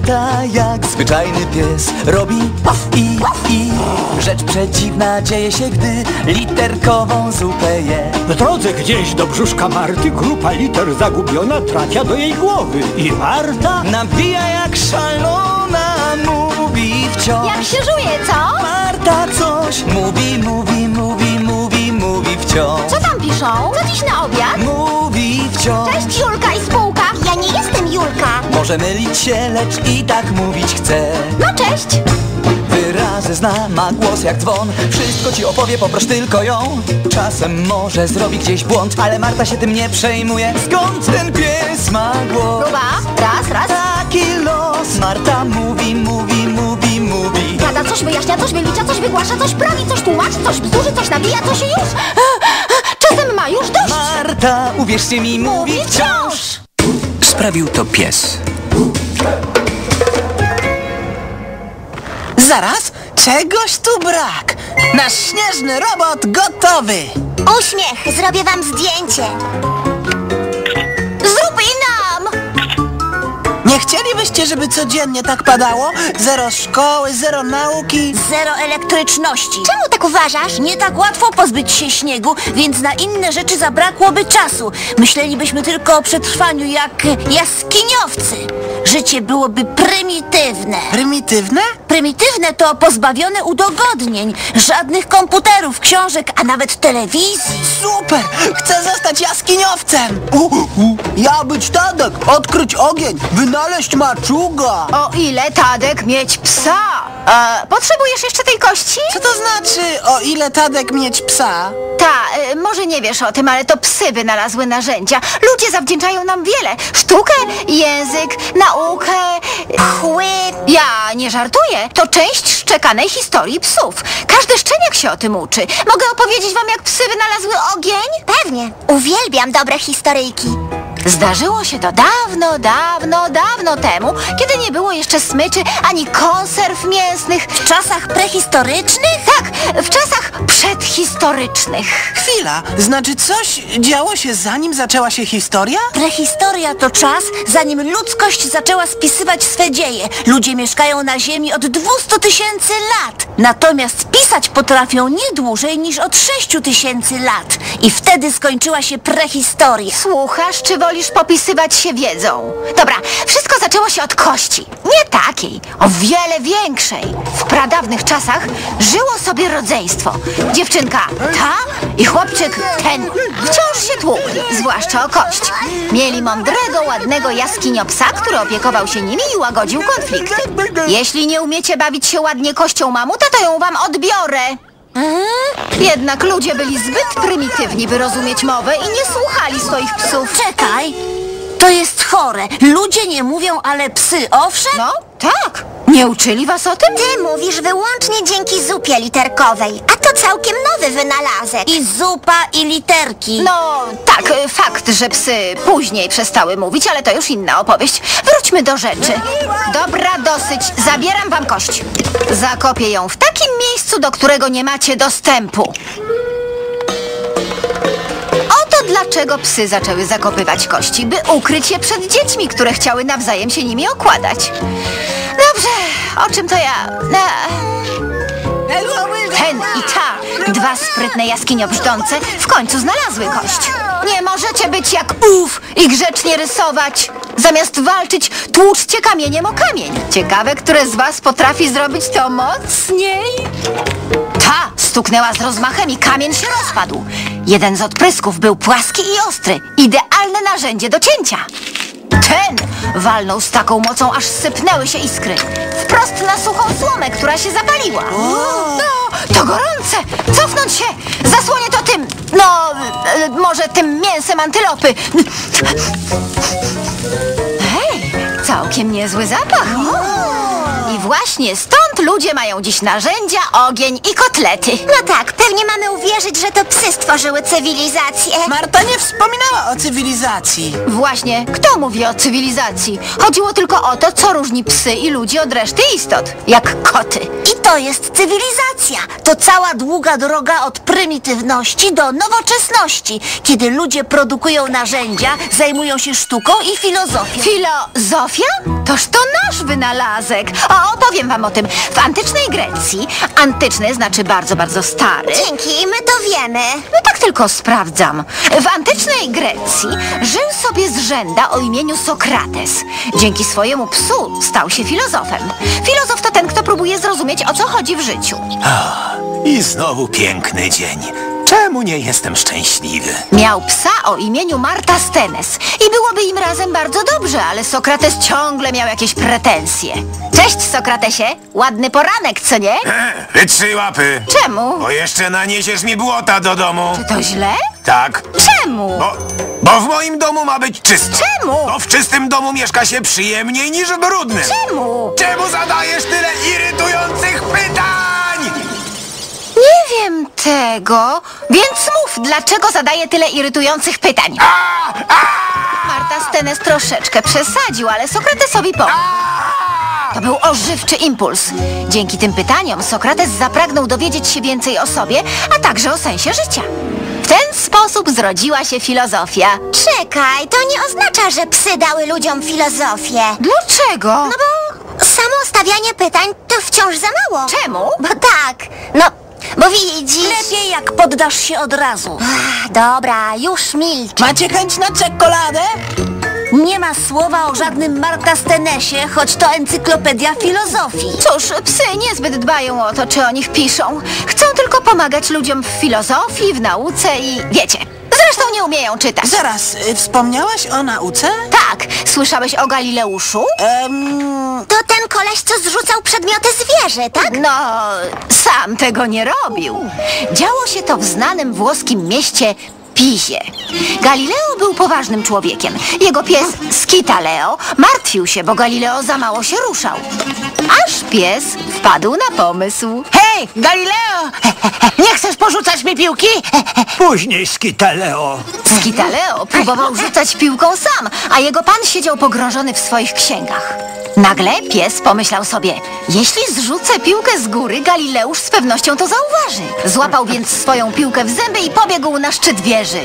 Marta jak zwyczajny pies robi i. Rzecz przedziwna dzieje się, gdy literkową zupę je. W drodze gdzieś do brzuszka Marty grupa liter zagubiona trafia do jej głowy. I Marta nawija jak szalona, mówi wciąż. Jak się żuje, co? Marta coś mówi wciąż. Co tam piszą? Co dziś na obiad? Mówi wciąż. Cześć, Julka i spółka. Ja nie jestem Julka. Może mylić się, lecz i tak mówić chce. No cześć. Wyrazy zna, ma głos jak dzwon. Wszystko ci opowie, poproś tylko ją. Czasem może zrobi gdzieś błąd, ale Marta się tym nie przejmuje. Skąd ten pies ma głos? Próba. Raz. Taki los. Marta mówi. Gada, coś wyjaśnia, coś wylicza, coś wygłasza, coś prawi, coś tłumaczy, coś bzdurzy, coś nabija, coś już. Czasem ma już dość. Marta, uwierzcie mi, mówi wciąż. Sprawił to pies. Zaraz, czegoś tu brak. Nasz śnieżny robot gotowy. Uśmiech, zrobię wam zdjęcie. Zrób i nam. Nie chcielibyście, żeby codziennie tak padało? Zero szkoły, zero nauki. Zero elektryczności. Czemu tak uważasz? Nie tak łatwo pozbyć się śniegu, więc na inne rzeczy zabrakłoby czasu. Myślelibyśmy tylko o przetrwaniu jak jaskiniowcy. Życie byłoby prymitywne. Prymitywne? Prymitywne to pozbawione udogodnień. Żadnych komputerów, książek, a nawet telewizji. Super! Chcę zostać jaskiniowcem! Ja być Tadek, odkryć ogień, wynaleźć maczuga! O ile, Tadek, mieć psa? Potrzebujesz jeszcze tej kości? Co to znaczy, o ile Tadek mieć psa? Może nie wiesz o tym, ale to psy wynalazły narzędzia. Ludzie zawdzięczają nam wiele. Sztukę, język, naukę, chły. Ja nie żartuję. To część szczekanej historii psów. Każdy szczeniak się o tym uczy. Mogę opowiedzieć wam, jak psy wynalazły ogień? Pewnie. Uwielbiam dobre historyjki. Zdarzyło się to dawno temu, kiedy nie było jeszcze smyczy ani konserw mięsnych. W czasach prehistorycznych? Tak, w czasach przedhistorycznych. Chwila, znaczy coś działo się zanim zaczęła się historia? Prehistoria to czas, zanim ludzkość zaczęła spisywać swe dzieje. Ludzie mieszkają na Ziemi od 200 000 lat. Natomiast pisać potrafią nie dłużej niż od 6 000 lat. I wtedy skończyła się prehistoria. Słuchasz, czy wolisz popisywać się wiedzą? Dobra, wszystko zaczęło się od kości. Nie takiej, o wiele większej. W pradawnych czasach żyło sobie rodzeństwo. Dziewczynka ta i chłopczyk ten wciąż się tłukli, zwłaszcza o kość. Mieli mądrego, ładnego jaskiniopsa, który opiekował się nimi i łagodził konflikty. Jeśli nie umiecie bawić się ładnie kością mamuta, to ją wam odbiorę. Jednak ludzie byli zbyt prymitywni, by rozumieć mowę i nie słuchali swoich psów. Czekaj, to jest chore. Ludzie nie mówią, ale psy, owszem? No, tak. Nie uczyli was o tym? Ty mówisz wyłącznie dzięki zupie literkowej, a to całkiem nowy wynalazek. I zupa, i literki. No, tak, fakt, że psy później przestały mówić, ale to już inna opowieść. Wróćmy do rzeczy. Dobra, dosyć. Zabieram wam kość. Zakopię ją w takim miejscu, do którego nie macie dostępu. Oto dlaczego psy zaczęły zakopywać kości, by ukryć je przed dziećmi, które chciały nawzajem się nimi okładać. Dobrze, o czym to ja? Ten i ta, dwa sprytne jaskiniobrzdące, w końcu znalazły kość. Nie możecie być jak ów i grzecznie rysować. Zamiast walczyć, tłuczcie kamieniem o kamień. Ciekawe, które z was potrafi zrobić to mocniej? Ta stuknęła z rozmachem i kamień się rozpadł. Jeden z odprysków był płaski i ostry. Idealne narzędzie do cięcia. Ten walnął z taką mocą, aż sypnęły się iskry. Wprost na suchą słomę, która się zapaliła. No, to gorące! Cofnąć się! Zasłonię to tym... No, może tym mięsem antylopy. Hej, całkiem niezły zapach. I właśnie stąd ludzie mają dziś narzędzia, ogień i kotlety. No tak, pewnie mamy uwierzyć, że to psy stworzyły cywilizację. Marta nie wspominała o cywilizacji. Właśnie, kto mówi o cywilizacji? Chodziło tylko o to, co różni psy i ludzi od reszty istot, jak koty. I to jest cywilizacja. To cała długa droga od prymitywności do nowoczesności, kiedy ludzie produkują narzędzia, zajmują się sztuką i filozofią. Filozofia? Toż to nasz wynalazek. O, opowiem wam o tym. W antycznej Grecji, antyczny znaczy bardzo, bardzo stary. Dzięki, my to wiemy. No tak tylko sprawdzam. W antycznej Grecji żył sobie zrzęda o imieniu Sokrates. Dzięki swojemu psu stał się filozofem. Filozof to ten, kto próbuje zrozumieć, o co chodzi w życiu. I znowu piękny dzień. Czemu nie jestem szczęśliwy? Miał psa o imieniu Martasthenes i byłoby im razem bardzo dobrze, ale Sokrates ciągle miał jakieś pretensje. Cześć, Sokratesie. Ładny poranek, co nie? Wytrzyj łapy. Czemu? Bo jeszcze naniesiesz mi błota do domu. Czy to źle? Tak. Czemu? Bo w moim domu ma być czysto. Czemu? Bo w czystym domu mieszka się przyjemniej niż w brudnym. Czemu? Czemu zadajesz tyle irytujących pytań? Nie wiem tego, więc mów, dlaczego zadaję tyle irytujących pytań. Martasthenes troszeczkę przesadził, ale Sokratesowi pomógł. To był ożywczy impuls. Dzięki tym pytaniom Sokrates zapragnął dowiedzieć się więcej o sobie, a także o sensie życia. W ten sposób zrodziła się filozofia. Czekaj, to nie oznacza, że psy dały ludziom filozofię. Dlaczego? No bo samo stawianie pytań to wciąż za mało. Czemu? Bo tak, no, bo widzisz... Lepiej jak poddasz się od razu. Dobra, już milcz. Macie chęć na czekoladę? Nie ma słowa o żadnym Martasthenesie, choć to encyklopedia filozofii. Cóż, psy niezbyt dbają o to, czy o nich piszą. Chcą tylko pomagać ludziom w filozofii, w nauce i wiecie. Zresztą nie umieją czytać. Zaraz, wspomniałaś o nauce? Tak, słyszałeś o Galileuszu? To ten koleś, co zrzucał przedmioty z wieży, tak? No, sam tego nie robił. Działo się to w znanym włoskim mieście Pizie. Galileo był poważnym człowiekiem. Jego pies Skitaleo martwił się, bo Galileo za mało się ruszał. Aż pies wpadł na pomysł. Hej, Galileo! Nie chcesz porzucać mi piłki? Później, Skitaleo. Skitaleo próbował rzucać piłką sam, a jego pan siedział pogrążony w swoich księgach. Nagle pies pomyślał sobie, jeśli zrzucę piłkę z góry, Galileusz z pewnością to zauważy. Złapał więc swoją piłkę w zęby i pobiegł na szczyt wieży.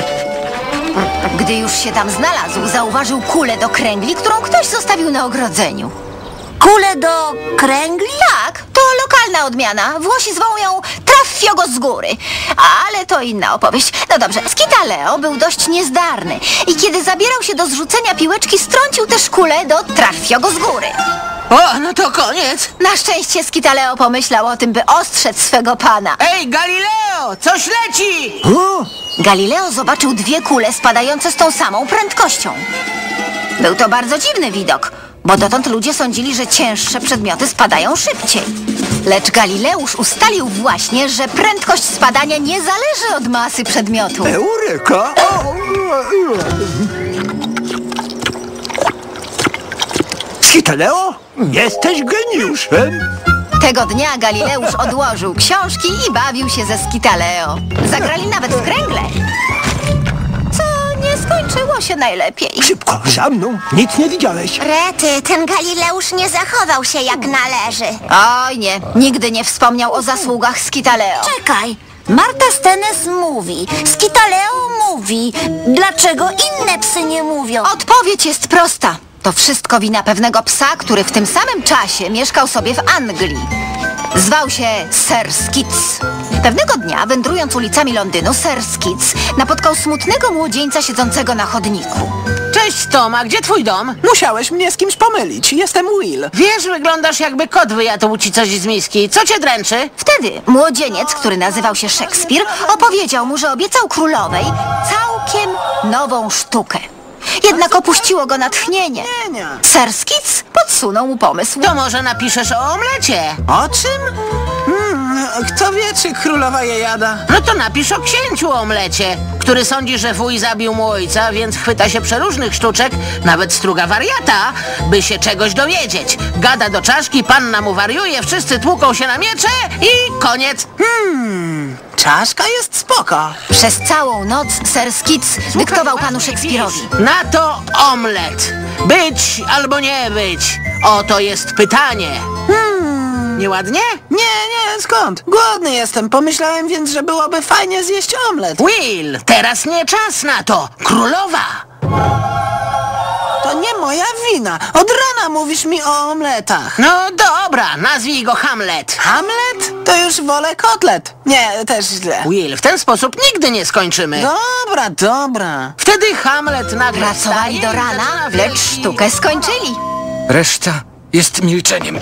Gdy już się tam znalazł, zauważył kulę do kręgli, którą ktoś zostawił na ogrodzeniu. Kule do kręgli? Tak, to lokalna odmiana. Włosi zwą ją Traffiogo z góry. Ale to inna opowieść. No dobrze, Skitaleo był dość niezdarny i kiedy zabierał się do zrzucenia piłeczki, strącił też kulę do Traffiogo z góry. O, no to koniec. Na szczęście Skitaleo pomyślał o tym, by ostrzec swego pana. Ej, Galileo, coś leci! Galileo zobaczył dwie kule spadające z tą samą prędkością. Był to bardzo dziwny widok, bo dotąd ludzie sądzili, że cięższe przedmioty spadają szybciej. Lecz Galileusz ustalił właśnie, że prędkość spadania nie zależy od masy przedmiotu. Eureka! Skitaleo, jesteś geniuszem. Tego dnia Galileusz odłożył książki i bawił się ze Skitaleo. Zagrali nawet w kręgle, co nie skończyło się najlepiej. Szybko, za mną. Nic nie widziałeś. Rety, ten Galileusz nie zachował się jak należy. Oj nie, nigdy nie wspomniał o zasługach Skitaleo. Czekaj, Martasthenes mówi, Skitaleo mówi. Dlaczego inne psy nie mówią? Odpowiedź jest prosta. To wszystko wina pewnego psa, który w tym samym czasie mieszkał sobie w Anglii. Zwał się Sir Skits. Pewnego dnia, wędrując ulicami Londynu, Sir Skits napotkał smutnego młodzieńca siedzącego na chodniku. Cześć, Tom, a gdzie twój dom? Musiałeś mnie z kimś pomylić. Jestem Will. Wiesz, wyglądasz jakby kot wyjadł ci coś z miski. Co cię dręczy? Wtedy młodzieniec, który nazywał się Szekspir, opowiedział mu, że obiecał królowej całkiem nową sztukę. Jednak opuściło go natchnienie. Sir Skits podsunął mu pomysł. To może napiszesz o omlecie? O czym? Kto wie, czy królowa je jada? No to napisz o księciu omlecie, który sądzi, że wuj zabił mu ojca, więc chwyta się przeróżnych sztuczek, nawet struga wariata, by się czegoś dowiedzieć. Gada do czaszki, panna mu wariuje, wszyscy tłuką się na miecze i koniec. Czaszka jest spoko. Przez całą noc Sir Skits dyktował panu Szekspirowi. Na to omlet. Być albo nie być. Oto jest pytanie. Nieładnie? Nie, skąd? Głodny jestem. Pomyślałem więc, że byłoby fajnie zjeść omlet. Will, teraz nie czas na to. Królowa. To nie moja wina. Od rana mówisz mi o omletach. No dobra, nazwij go Hamlet. Hamlet? To już wolę kotlet. Nie, też źle. Will, w ten sposób nigdy nie skończymy. Dobra, dobra. Wtedy Hamlet nagle Pracowali do wstaje i rana, zaczyna lecz wielki- sztukę skończyli. Reszta jest milczeniem.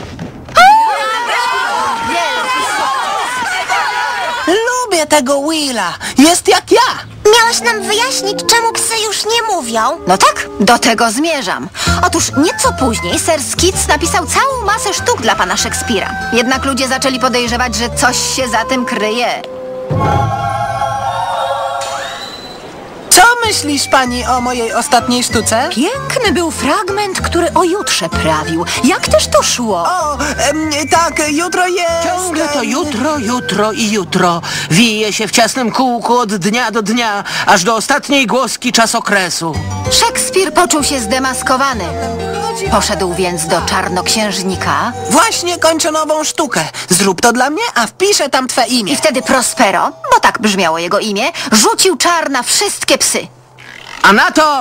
Lubię tego Willa. Jest jak ja. Miałeś nam wyjaśnić, czemu psy już nie mówią? No tak, do tego zmierzam. Otóż nieco później Sir Skits napisał całą masę sztuk dla pana Szekspira. Jednak ludzie zaczęli podejrzewać, że coś się za tym kryje. Co myślisz pani o mojej ostatniej sztuce? Piękny był fragment, który o jutrze prawił. Jak też to szło? O, tak, jutro jest... Ciągle to jutro, jutro i jutro. Wije się w ciasnym kółku od dnia do dnia, aż do ostatniej głoski czasokresu. Szekspir poczuł się zdemaskowany. Poszedł więc do czarnoksiężnika Właśnie kończę nową sztukę. Zrób to dla mnie, a wpiszę tam twe imię. i wtedy Prospero, bo tak brzmiało jego imię, rzucił czar na wszystkie psy. A na to...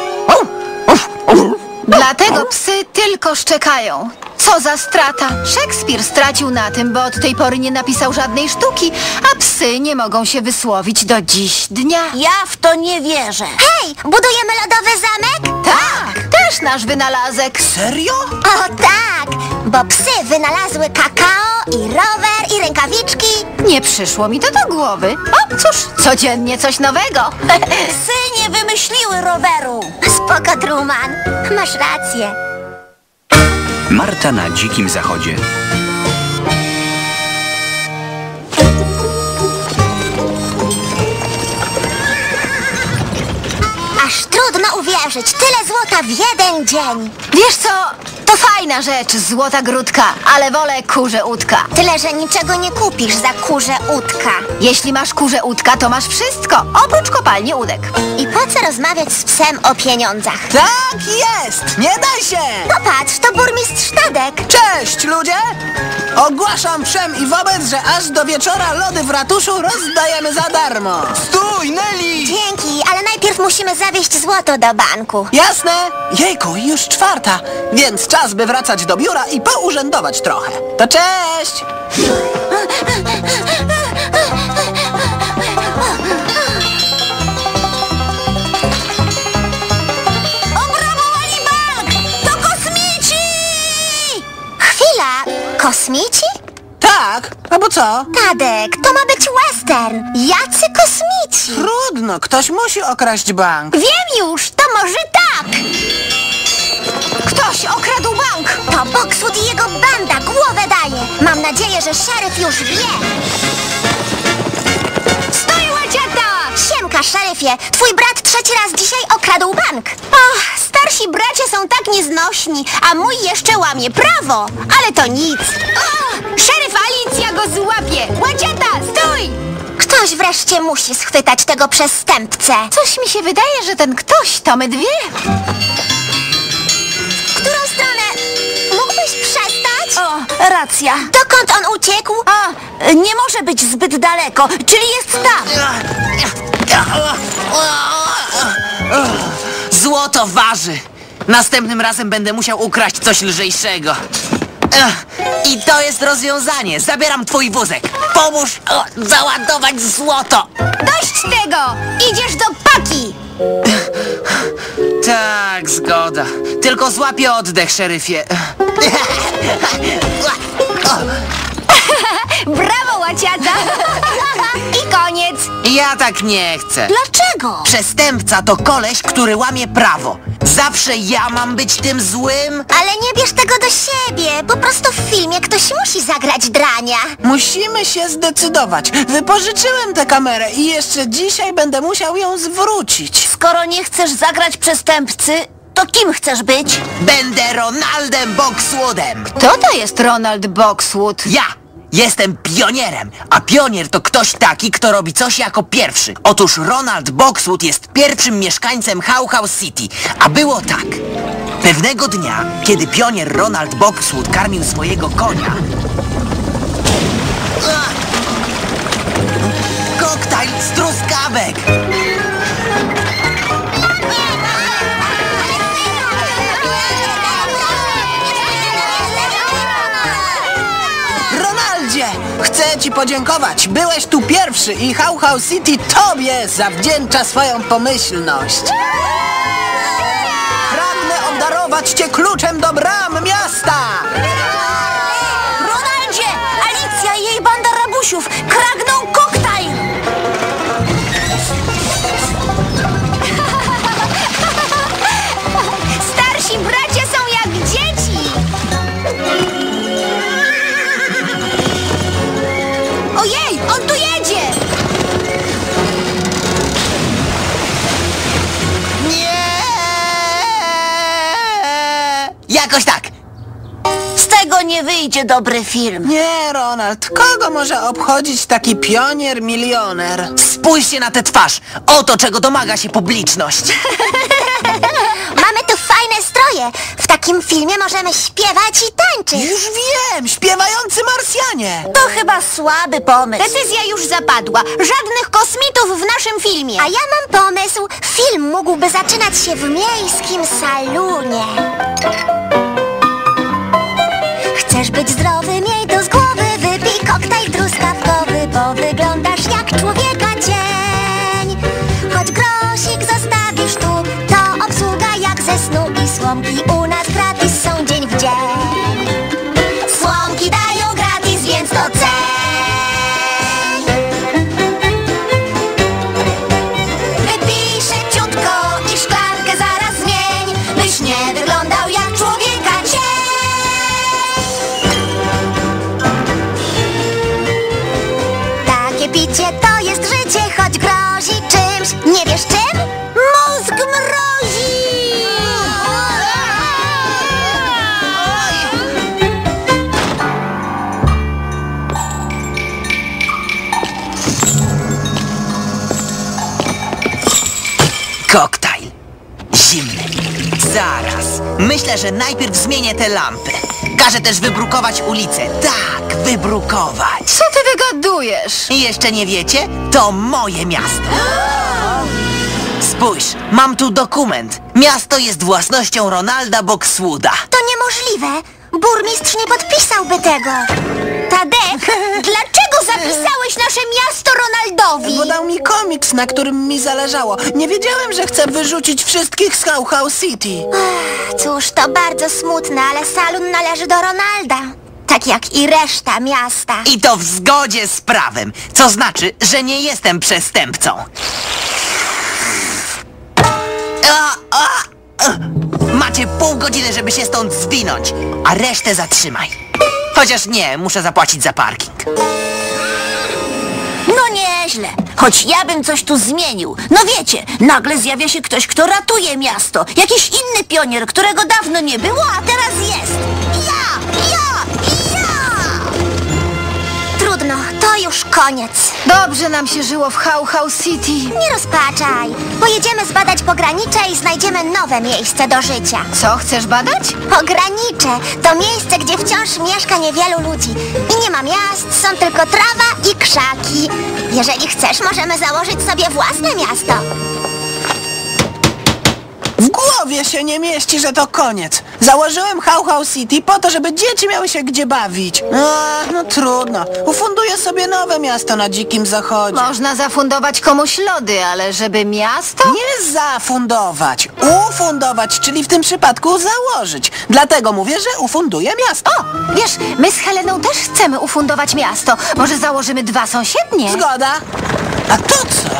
Dlatego psy tylko szczekają. Co za strata! Szekspir stracił na tym, bo od tej pory nie napisał żadnej sztuki, a psy nie mogą się wysłowić do dziś dnia. Ja w to nie wierzę. Hej, budujemy lodowy zamek? Tak, też nasz wynalazek. Serio? O tak, bo psy wynalazły kakao i rower i rękawiczki. Nie przyszło mi to do głowy. O, cóż, codziennie coś nowego. Psy nie wymyśliły roweru. Spoko, Truman, masz rację. Marta na dzikim zachodzie. Aż trudno uwierzyć, tyle złota w jeden dzień. Wiesz co, to fajna rzecz, złota grudka, ale wolę kurze udka. Tyle, że niczego nie kupisz za kurze udka. Jeśli masz kurze udka, to masz wszystko, oprócz kopalni udek. I po co rozmawiać z psem o pieniądzach? Tak jest! Nie daj się! Popatrz, to burmistrz Tadek. Cześć, ludzie! Ogłaszam wszem i wobec, że aż do wieczora lody w ratuszu rozdajemy za darmo. Stój, Nelly! Dzięki, ale najpierw musimy zawieźć złoto do banku. Jasne? Jejku, już 4, więc czas by wracać do biura i pourzędować trochę. To cześć! Obrabowali bank! To kosmici! Chwila, kosmici? Tak, albo co? Tadek, to ma być western. Jacy kosmici? Trudno, ktoś musi okraść bank. Wiem już, to może tak. Ktoś okradł bank! To Boxwood i jego banda, głowę daje. Mam nadzieję, że szeryf już wie. Stoi łaciata! Siemka, szeryfie, twój brat 3. raz dzisiaj okradł bank. Och, starsi bracia są tak nieznośni, a mój jeszcze łamie prawo. Ale to nic. Szeryf Alicja go złapie! Łaciata, stój! Ktoś wreszcie musi schwytać tego przestępcę. Coś mi się wydaje, że ten ktoś to my dwie. W którą stronę? Mógłbyś przestać? O, racja. Dokąd on uciekł? A, nie może być zbyt daleko, czyli jest tam. Złoto waży. Następnym razem będę musiał ukraść coś lżejszego. I to jest rozwiązanie. Zabieram twój wózek. Pomóż załadować złoto. Dość tego! Idziesz do paki! Tak, zgoda. Tylko złapię oddech, szeryfie. Brawo, łaciata! I koniec! Ja tak nie chcę. Dlaczego? Przestępca to koleś, który łamie prawo. Zawsze ja mam być tym złym? Ale nie bierz tego do siebie. Po prostu w filmie ktoś musi zagrać drania. Musimy się zdecydować. Wypożyczyłem tę kamerę i jeszcze dzisiaj będę musiał ją zwrócić. Skoro nie chcesz zagrać przestępcy, to kim chcesz być? Będę Ronaldem Boxwoodem. Kto to jest Ronald Boxwood? Ja jestem pionierem, a pionier to ktoś taki, kto robi coś jako pierwszy. Otóż Ronald Boxwood jest pierwszym mieszkańcem How House City, a było tak. Pewnego dnia, kiedy pionier Ronald Boxwood karmił swojego konia... Koktajl z truskawek! Chcę ci podziękować. Byłeś tu pierwszy i How How City tobie zawdzięcza swoją pomyślność. Pragnę obdarować cię kluczem do bram miasta. Ronaldzie! Alicja i jej banda rabusiów kradną koktajl! Starsi bracia są jak dzieci! Ojej, on tu jedzie! Jakoś tak. Z tego nie wyjdzie dobry film. Nie, Ronald, kogo może obchodzić taki pionier milioner? Spójrzcie na tę twarz. Oto czego domaga się publiczność. Mamy tu fajne stroje. W takim filmie możemy śpiewać i tańczyć. Już wiem, śpiewający Marsjanie. To chyba słaby pomysł. Decyzja już zapadła. Żadnych kosmitów w naszym filmie. A ja mam pomysł. Film mógłby zaczynać się w miejskim salonie. Chcesz być zdrowy, miej to z głowy. Wypij koktajl truskawkowy, bo wyglądasz jak człowieka cień. Choć grosik zostawisz tu, to obsługa jak ze snu. I słomki u nas gratis są dzień w dzień. Słomki dają gratis, więc to ceń. Wypij szybciutko i szklankę zaraz zmień, byś nie wyglądał jak człowieka cień. Takie picie to jest życie, choć grozi czymś. Nie wiesz czym? Mózg mrozi! Koktajl. Zimny. Zaraz. Myślę, że najpierw zmienię te lampy. Każę też wybrukować ulicę. Tak, wybrukować. Co ty wygadujesz? Jeszcze nie wiecie? To moje miasto. Spójrz, mam tu dokument. Miasto jest własnością Ronalda Boxwooda. To niemożliwe. Burmistrz nie podpisałby tego. Tadek, dlaczego zapisałeś nasze miasto Ronaldowi? Bo dał mi komiks, na którym mi zależało. Nie wiedziałem, że chcę wyrzucić wszystkich z How How City. Cóż, to bardzo smutne, ale salon należy do Ronalda. Tak jak i reszta miasta. I to w zgodzie z prawem, co znaczy, że nie jestem przestępcą. Macie pół godziny, żeby się stąd zwinąć, a resztę zatrzymaj. Chociaż nie, muszę zapłacić za parking. No nieźle. Choć ja bym coś tu zmienił. No wiecie, nagle zjawia się ktoś, kto ratuje miasto. Jakiś inny pionier, którego dawno nie było, a teraz jest. Ja! Trudno, to już koniec. Dobrze nam się żyło w How How City. Nie rozpaczaj. Pojedziemy zbadać pogranicze i znajdziemy nowe miejsce do życia. Co, chcesz badać? Pogranicze to miejsce, gdzie wciąż mieszka niewielu ludzi. I nie ma miast, są tylko trawa i krzaki. Jeżeli chcesz, możemy założyć sobie własne miasto. W głowie się nie mieści, że to koniec. Założyłem How How City po to, żeby dzieci miały się gdzie bawić. No trudno. Ufunduję sobie nowe miasto na Dzikim Zachodzie. Można zafundować komuś lody, ale żeby miasto? Nie zafundować, ufundować, czyli w tym przypadku założyć. Dlatego mówię, że ufunduję miasto. O, wiesz, my z Heleną też chcemy ufundować miasto. Może założymy 2 sąsiednie? Zgoda. A to co?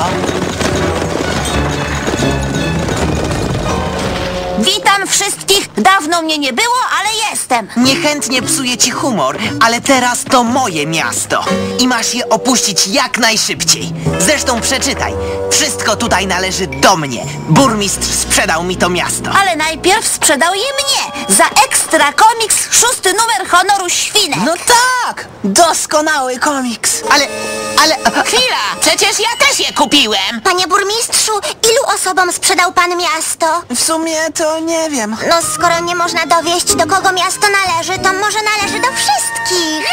Witam wszystkich. Dawno mnie nie było, ale jestem. Niechętnie psuję ci humor, ale teraz to moje miasto. I masz je opuścić jak najszybciej. Zresztą przeczytaj. Wszystko tutaj należy do mnie. Burmistrz sprzedał mi to miasto. Ale najpierw sprzedał je mnie. Za ekstra komiks 6. numer Honoru Świnek. No tak! Doskonały komiks. Ale... Chwila! Przecież ja też je kupiłem! Panie burmistrzu, ilu osobom sprzedał pan miasto? W sumie to nie wiem. No skoro nie można dowieść, do kogo miasto należy, to może należy do wszystkich.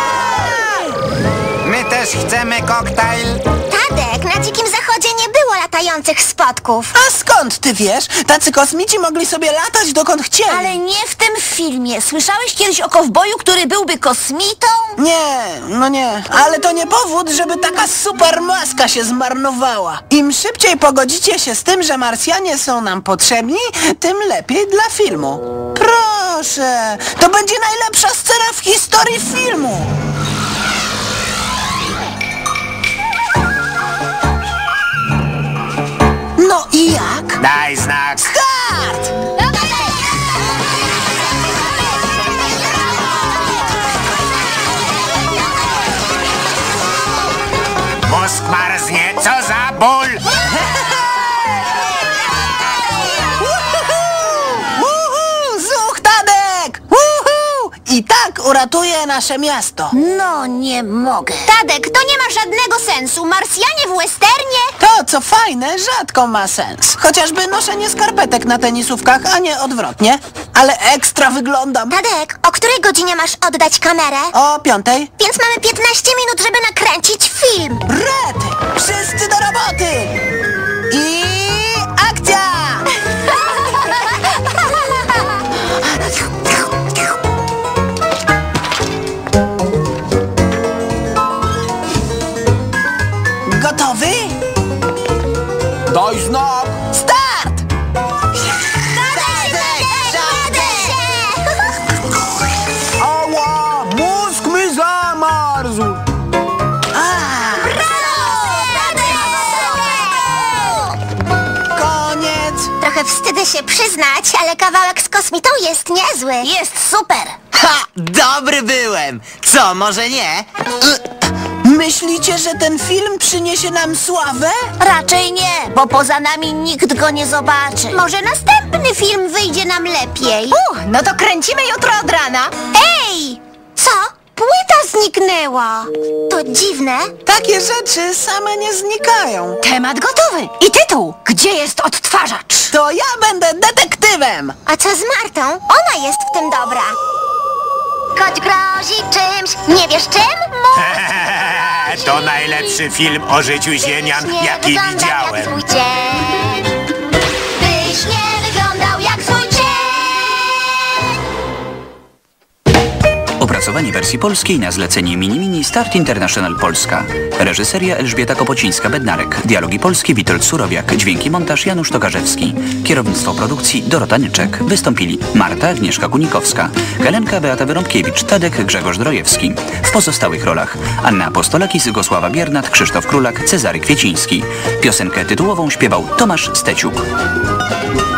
My też chcemy koktajl. Tadek, na Dzikim Zachodzie nie było latających spotków. A skąd ty wiesz? Tacy kosmici mogli sobie latać dokąd chcieli. Ale nie w tym filmie. Słyszałeś kiedyś o kowboju, który byłby kosmitą? Nie, ale to nie powód, żeby taka super maska się zmarnowała. Im szybciej pogodzicie się z tym, że Marsjanie są nam potrzebni, tym lepiej dla filmu. Proszę, to będzie najlepsza scena w historii filmu. No i jak? Daj znak. Start! Mózg marznie, co za ból! Zuch, Tadek! I tak uratuje nasze miasto. No nie mogę. Tadek, to nie ma żadnego sensu. Marsjanie w westernie? To, co fajne, rzadko ma sens. Chociażby noszenie skarpetek na tenisówkach, a nie odwrotnie. Ale ekstra wyglądam. Tadek, o której godzinie masz oddać kamerę? O 5:00. Więc mamy 15 minut, żeby nakręcić film. Rety! Wszyscy do roboty! I akcja! Gotowy? Daj znak! Start! Ała! Mózg mi zamarzł! Koniec! Trochę wstydzę się przyznać, ale kawałek z kosmitą jest niezły. Jest super. Ha! Dobry byłem! Co, może nie? Myślicie, że ten film przyniesie nam sławę? Raczej nie, bo poza nami nikt go nie zobaczy. Może następny film wyjdzie nam lepiej. No to kręcimy jutro od rana. Ej! Co? Płyta zniknęła. To dziwne. Takie rzeczy same nie znikają. Temat gotowy. I tytuł. Gdzie jest odtwarzacz? To ja będę detektywem! A co z Martą? Ona jest w tym dobra. Choć grozi czymś, nie wiesz czym? To najlepszy film o życiu ziemian, jaki widziałem. Jak twój cień. Byś nie wyglądał jak twój cień. Opracowanie wersji polskiej na zlecenie Mini Start International Polska. Reżyseria Elżbieta Kopocińska-Bednarek. Dialogi polskie Witold Surowiak. Dźwięki montaż Janusz Tokarzewski. Kierownictwo produkcji Dorota Nyczek. Wystąpili Marta Agnieszka Kunikowska, Helenka Beata Wyrąbkiewicz, Tadek Grzegorz Drojewski. W pozostałych rolach Anna Apostolakis, Zgosława Biernat, Krzysztof Królak, Cezary Kwieciński. Piosenkę tytułową śpiewał Tomasz Steciuk.